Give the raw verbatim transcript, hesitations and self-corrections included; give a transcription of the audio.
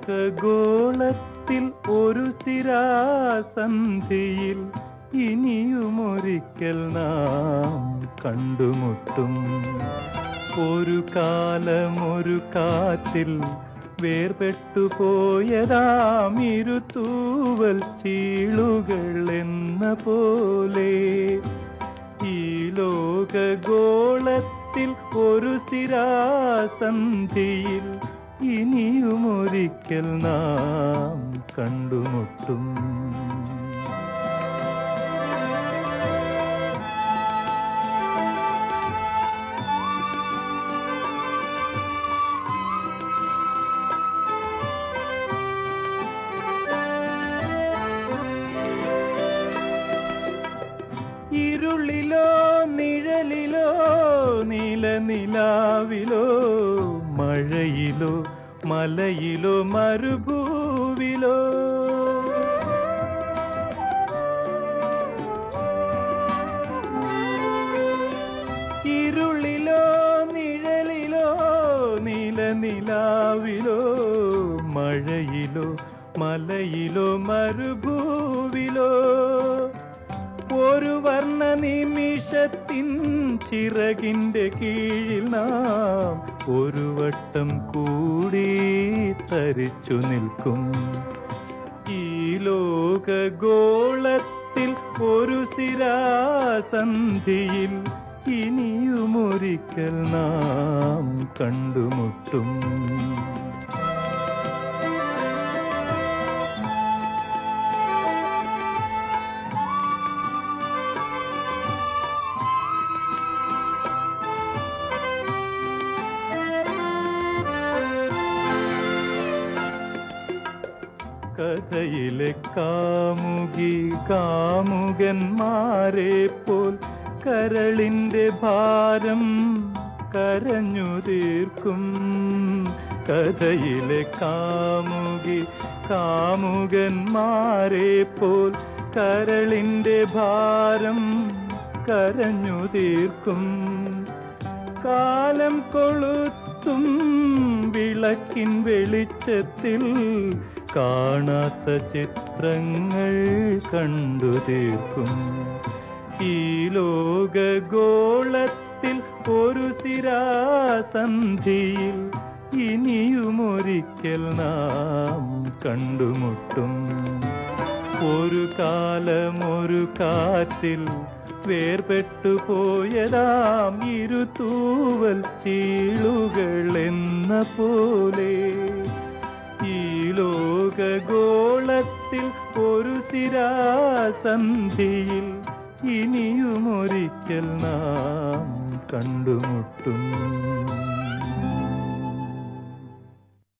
ലോകഗോളത്തിൽ ഒരു സിരാസന്ധിയിൽ ഇനിയുമൊരിക്കൽ നാം കണ്ടുമുട്ടും. ഒരു കാലമൊരു കാറ്റിൽ വേർപെട്ടു പോയതാം ഇരുത്തൂവൽ ചീളുകൾ എന്ന പോലെ ഈ ലോകഗോളത്തിൽ ഒരു സിരാസന്ധിയിൽ ഇനിയുമൊരിക്കൽ നാം കണ്ടുമുട്ടും. ഇരുളിലോ നിഴലിലോ നീലനിലാവിലോ മഴയിലോ മലയിലോ മരുഭൂവിലോ ഇരുളിലോ നിഴലിലോ നീലനിലാവിലോ മഴയിലോ മലയിലോ മരുഭൂവിലോ ഒരു വർണ്ണ നിമിഷത്തിൻ ചിറകിന്റെ കീഴിൽ നാം ഒരു വട്ടം കൂടി തരിച്ചു നിൽക്കും. ഈ ലോകഗോളത്തിൽ ഒരു സിരാസന്ധിയിൽ ഇനിയുമൊരിക്കൽ നാം കണ്ടുമുട്ടും. കഥയിലെ കാമുകി കാമുകന്മാരെ പോൽ കരളിന്റെ ഭാരം കരഞ്ഞു തീർക്കും. കഥയിലെ കാമുകി കാമുകന്മാരെ പോൽ കരളിന്റെ ഭാരം കരഞ്ഞു തീർക്കും. കാലം കൊളുത്തും വിളക്കിൻ വെളിച്ചത്തിൽ കാണാത്ത ചിത്രങ്ങൾ കണ്ടു തീർക്കും. ഈ ലോകഗോളത്തിൽ ഒരു സിരാസന്ധിയിൽ ഇനിയുമൊരിക്കൽ നാം കണ്ടുമുട്ടും. ഒരു കാലമൊരു കാറ്റിൽ വേർപെട്ടു പോയതാം ഇരുത്തൂവൽ ചീളുകൾ എന്ന പോലെ ഈ ലോകഗോളത്തിൽ ഒരു സിരാസന്ധിയിൽ ഇനിയുമൊരിക്കൽ നാം കണ്ടുമുട്ടും.